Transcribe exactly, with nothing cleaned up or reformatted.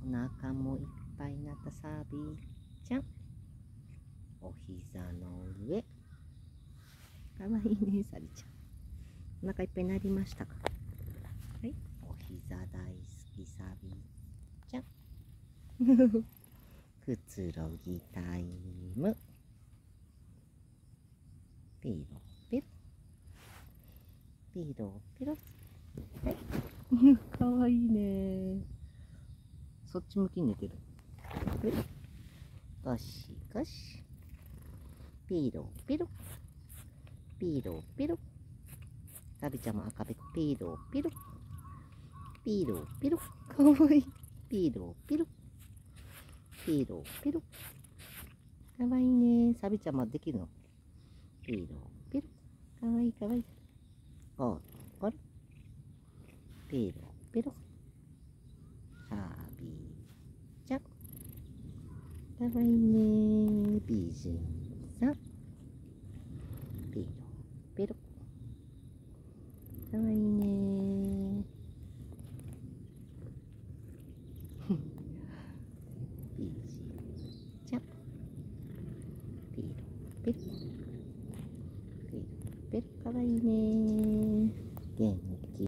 お腹もいっぱいになったサビちゃん。お膝の上。かわいいね、サビちゃん。お腹いっぱいになりましたか？はい。お膝大好きサビちゃん。くつろぎタイム。ピロピロ。ピロピロ。はい。かわいいね。そっち向きに寝てる。はい。ゴシゴシ。ピロピロ。ピロピロ。サビちゃんも赤べこ。ピロピロ。ピロピロ。かわいい。ピロピロ。ピロピロ。かわいいね。サビちゃんもできるの。ピロピロ。かわいいかわいい。ゴロゴロ。ピロピロ。サビちゃん。かわいいね。美人さん。ピロピロ。かわいいね。美人ちゃん。ピロピロ。ピロピロ。かわいいね。元